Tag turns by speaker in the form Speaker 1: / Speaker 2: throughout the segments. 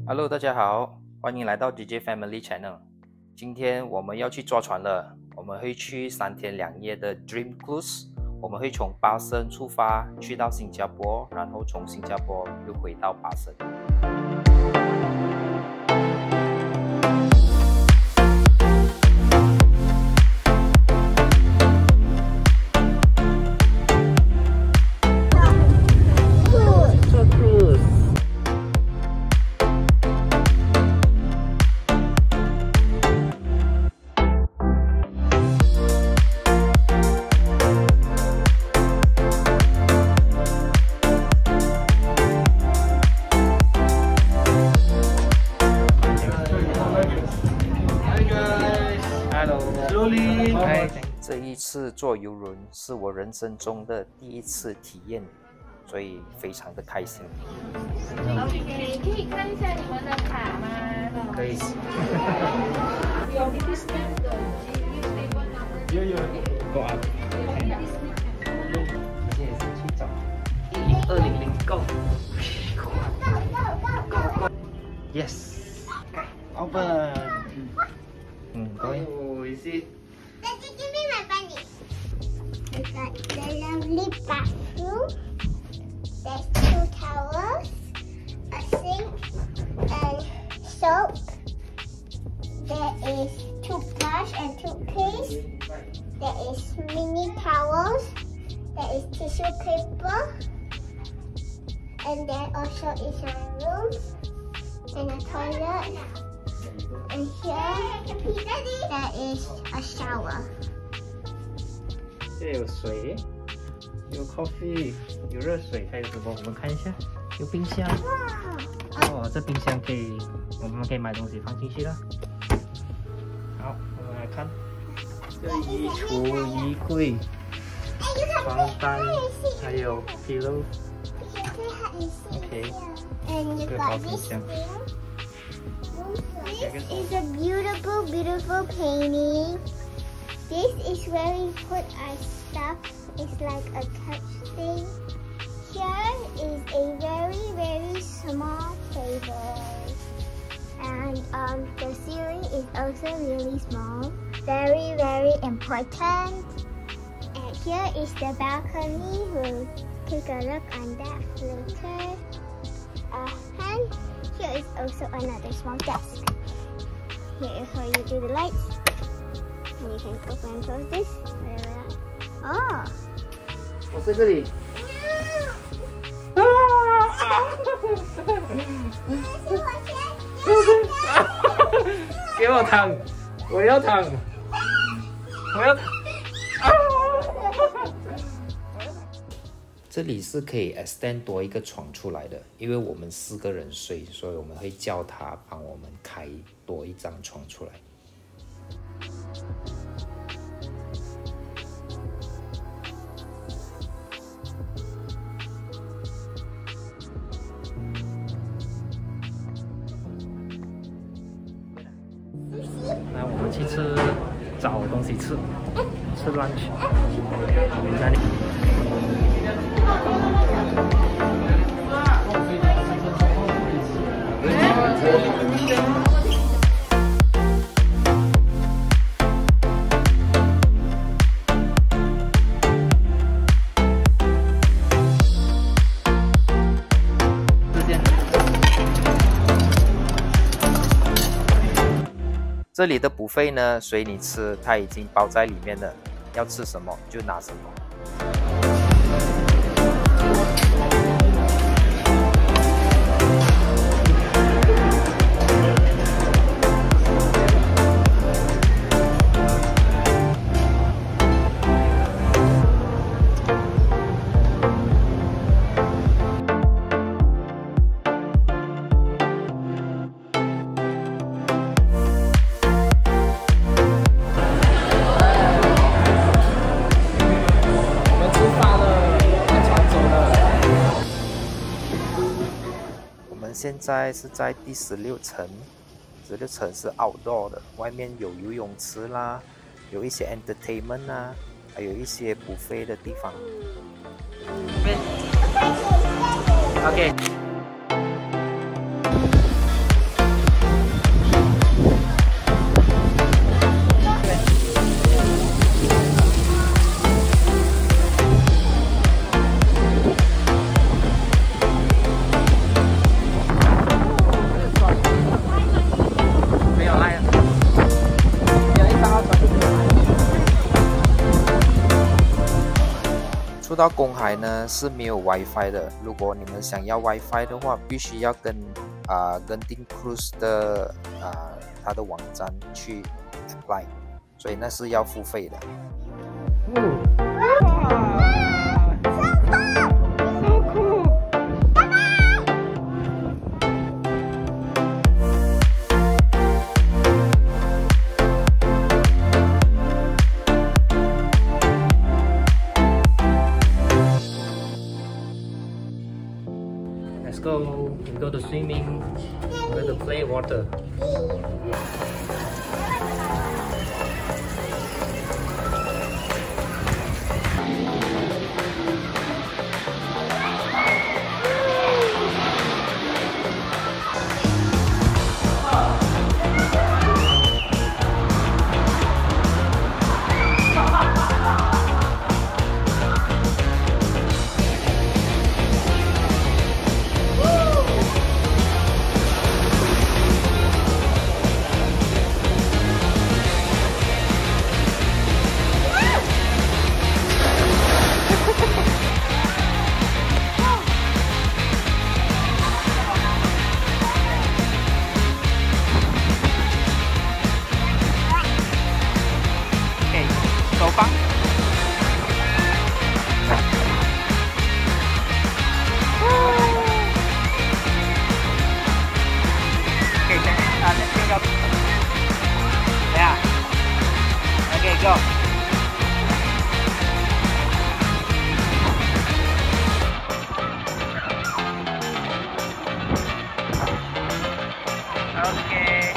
Speaker 1: Hello， 大家好，欢迎来到 DJ Family Channel。今天我们要去坐船了，我们会去3天2夜的 Dream Cruise。我们会从巴生出发，去到新加坡，然后从新加坡又回到巴生。这一次坐游轮是我人生中的第一次体验，所以非常的开心。
Speaker 2: OK， 可以看一下你们的卡吗？
Speaker 1: 可以。够啊。这也是去找200 go。Yes。Open。对。
Speaker 3: Daddy, give me my bunny. It's got the lovely bathroom. There's 2 towels, a sink, and soap. There is toothbrush and toothpaste. There is mini towels. There is tissue paper. And there also is a room and a toilet. And here there is a shower.
Speaker 1: 这有水，有 coffee， 有热水，还有什么？我们看一下，有冰箱。哦，这冰箱我们可以买东西放进去了。好，我们来看，这衣橱、衣柜、床单，还有 pillow。OK， 这个好冰箱。
Speaker 3: This is a beautiful, beautiful painting. This is where we put our stuff. It's like a touch thing. Here is a very, very small table. And the ceiling is also really small. Very, very important. And here is the balcony. We'll take a look on that later. And here is also another small desk. Here is where you do the lights. And you can open and close this. Oh!
Speaker 1: 我在这里。给我躺！我要躺！我要躺！这里是可以 extend 多一个床出来的，因为我们4个人睡，所以我们会叫他帮我们开多一张床出来。那我们去找东西吃 lunch。哪里？这里的buffet呢，随你吃，它已经包在里面了，要吃什么就拿什么。现在是在第16层，16层是 outdoor 的，外面有游泳池啦，有一些 entertainment 啦，还有一些buffet的地方。OK。
Speaker 4: 到公海呢是没有 WiFi 的。如果你们想要 WiFi 的话，必须要跟Genting Cruise 的它的网站去 apply， 所以那是要付费的。
Speaker 1: Let's go. We go to swimming. We go to play water. Go. Okay.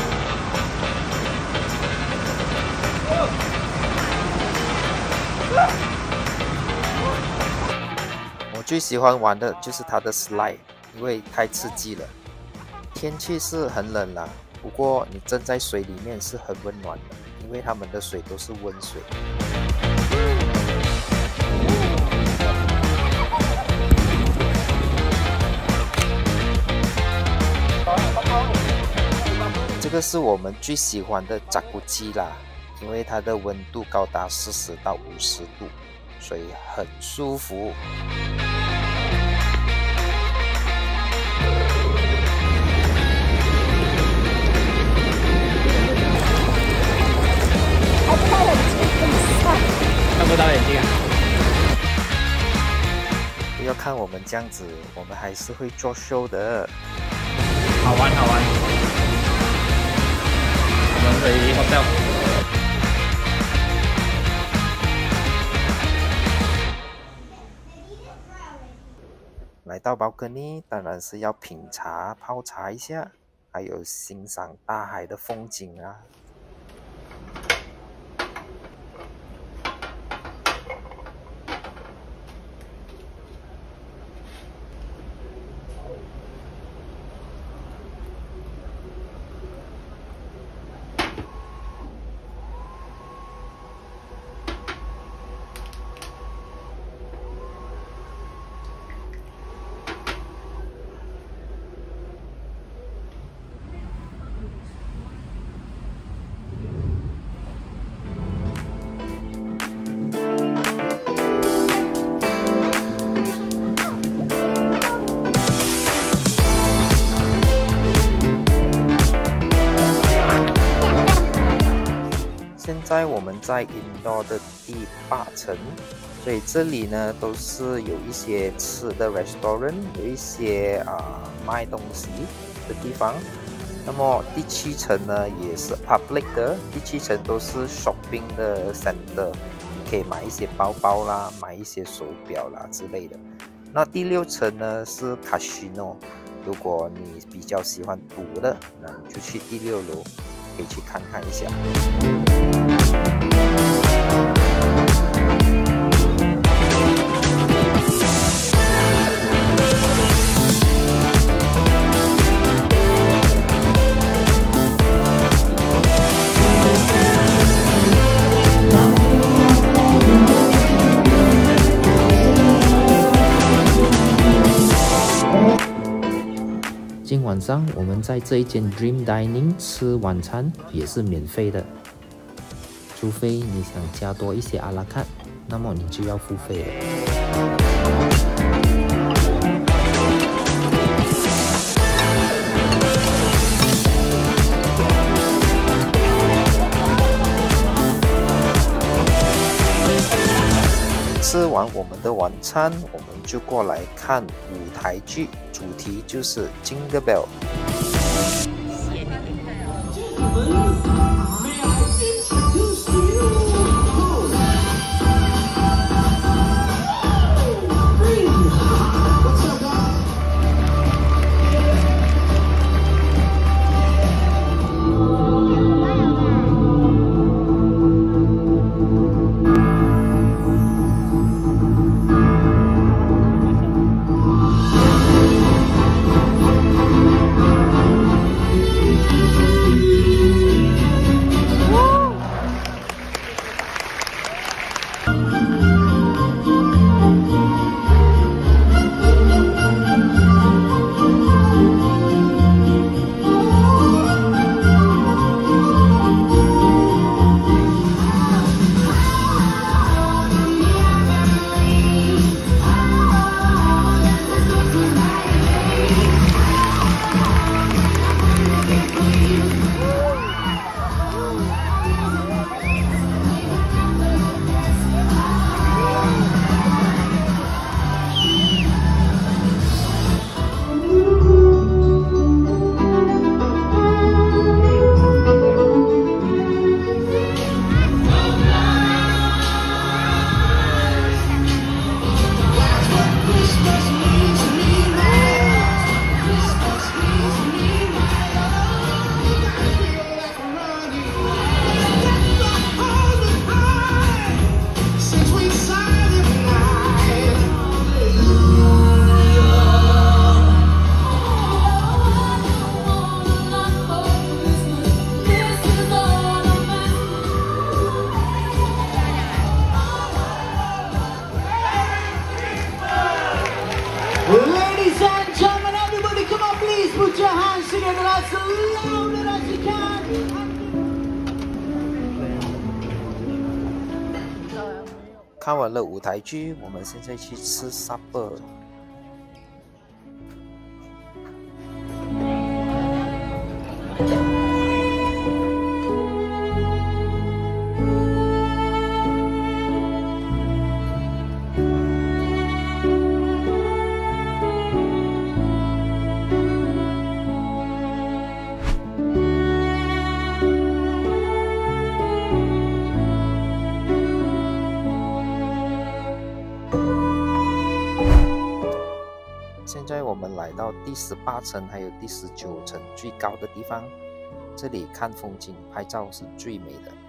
Speaker 4: 我最喜欢玩的就是它的 slide， 因为太刺激了。天气是很冷啦，不过你站在水里面是很温暖的。因为他们的水都是温水。这个是我们最喜欢的扎古基啦，因为它的温度高达40到50度，所以很舒服。
Speaker 1: 看不到眼睛啊！
Speaker 4: 不要看我们这样子，我们还是会做 show 的。
Speaker 1: 好玩好玩。我们回 hotel。
Speaker 4: 来到balcony，当然是要品茶、泡茶一下，还有欣赏大海的风景啊。现在我们在 indoor 的第8层，所以这里呢都是有一些吃的 restaurant， 有一些卖东西的地方。那么第7层呢也是 public 的，第7层都是 shopping 的 center， 可以买一些包包啦，买一些手表啦之类的。那第6层呢是 casino， 如果你比较喜欢赌的，那你就去第6楼，可以去看看一下。
Speaker 1: 今晚上我们在这一间 Dream Dining 吃晚餐也是免费的，除非你想加多一些阿拉卡，
Speaker 4: 那么你就要付费了。吃完我们的晚餐，我们就过来看舞台剧，主题就是 Jingle Bell。
Speaker 5: Ladies and gentlemen, everybody come on, please put your hands together as loud as you can.
Speaker 4: 看完了舞台剧，我们现在去吃 supper。现在我们来到第18层还有第19层最高的地方，这里看风景拍照是最美的。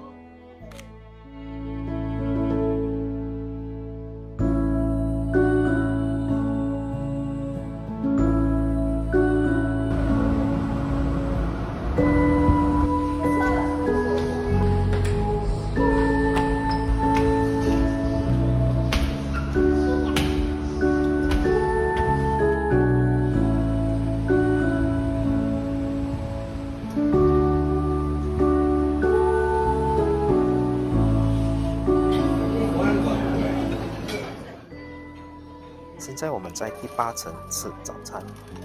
Speaker 4: 现在我们在第8层吃早餐。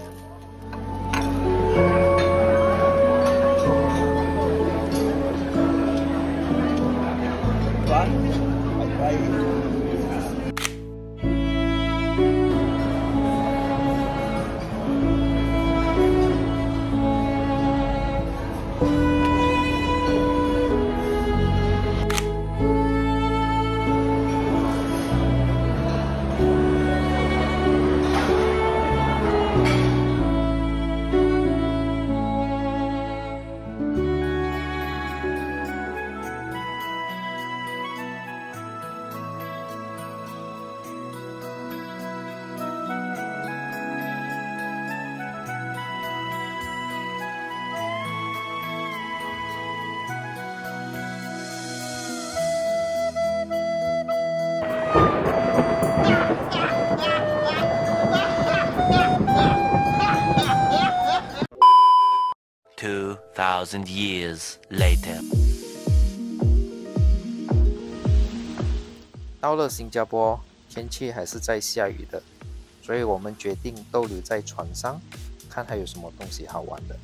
Speaker 6: 2,000 years later.
Speaker 4: 到了新加坡，天气还是在下雨的，所以我们决定逗留在船上，看还有什么东西好玩的。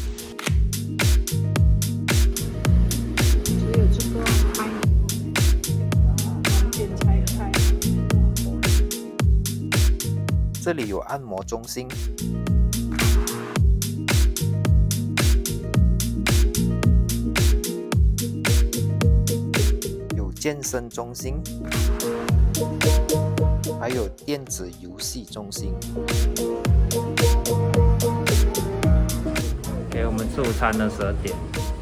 Speaker 6: 只有这个拍点才开。
Speaker 4: 这里有按摩中心，有健身中心，还有电子游戏中心。
Speaker 1: 给我们吃午餐的12点。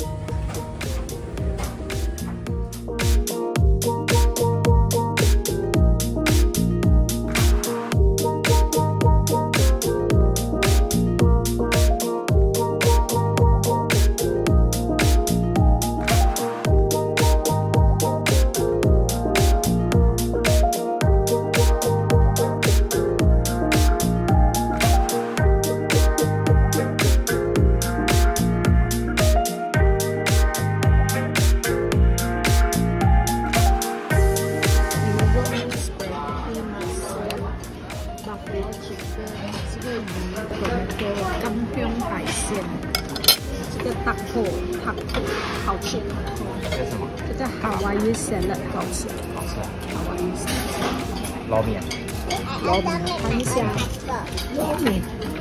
Speaker 6: 好吃，
Speaker 1: 这什么？
Speaker 6: 这叫夏威夷 salad， 好吃，
Speaker 1: 好吃啊！
Speaker 6: 夏威夷 salad，
Speaker 1: 捞面。
Speaker 6: 捞面，看一下，捞面，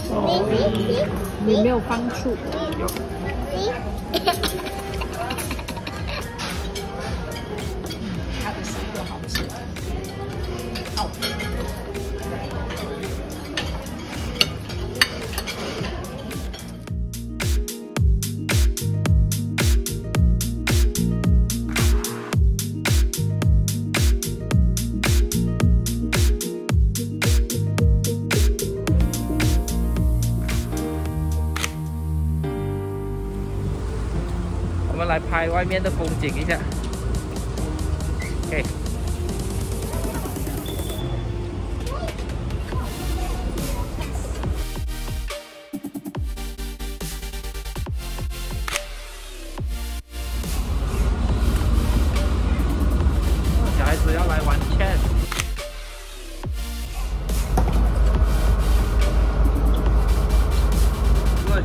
Speaker 6: 你没有放醋？
Speaker 1: 有。
Speaker 6: 它的水果好吃。好。
Speaker 1: 我们来拍外面的风景一下。OK。小孩子要来玩圈。对。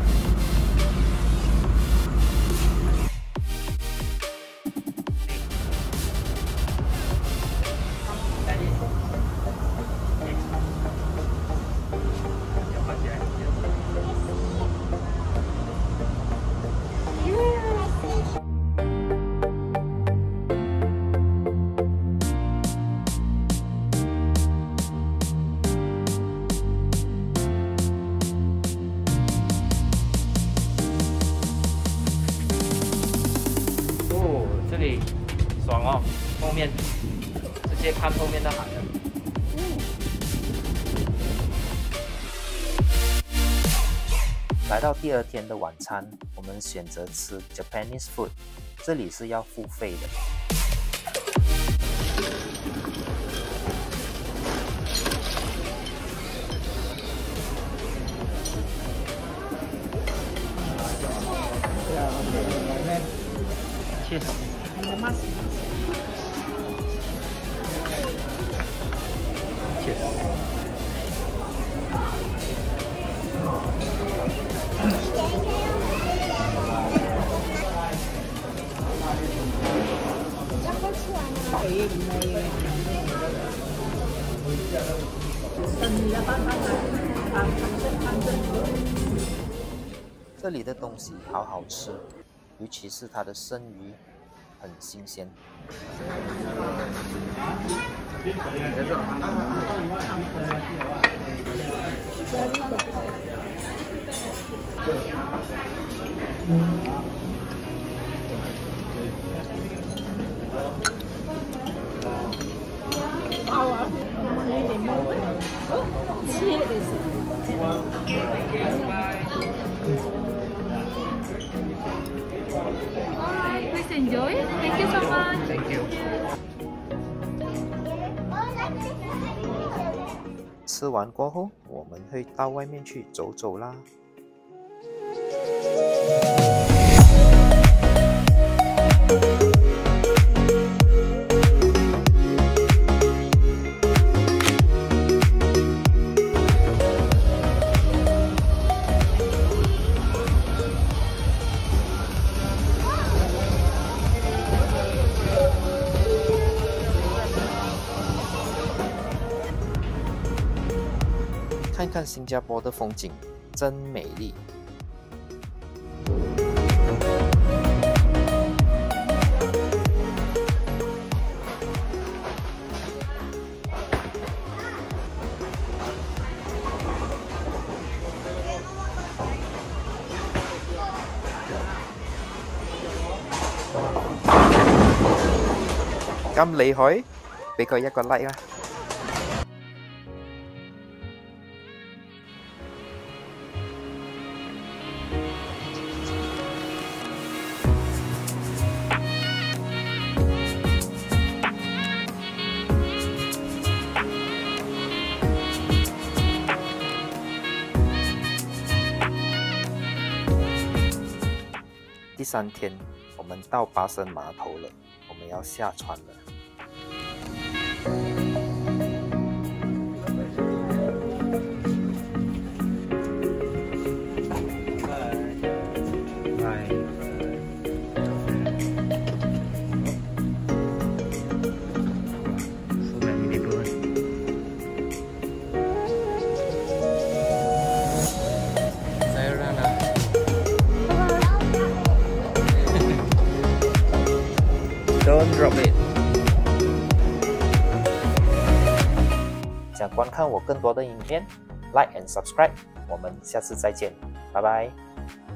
Speaker 1: 这里爽哦，后面直接看后面的海了。
Speaker 4: 来到第2天的晚餐，我们选择吃 Japanese food， 这里是要付费的。
Speaker 1: Cheers。
Speaker 4: 这里的东西好好吃，尤其是它的生鱼，很新鲜。
Speaker 2: Please enjoy. Thank you so much.
Speaker 1: Thank you。
Speaker 4: 吃完过后，我们会到外面去走走啦。 看新加坡的风景，真美丽。咁厲害，俾佢一個 like 啦！第3天，我們到巴生碼頭了，我們要下船了。Don't drop it。想观看我更多的影片 ，Like and subscribe。我们下次再见，拜拜。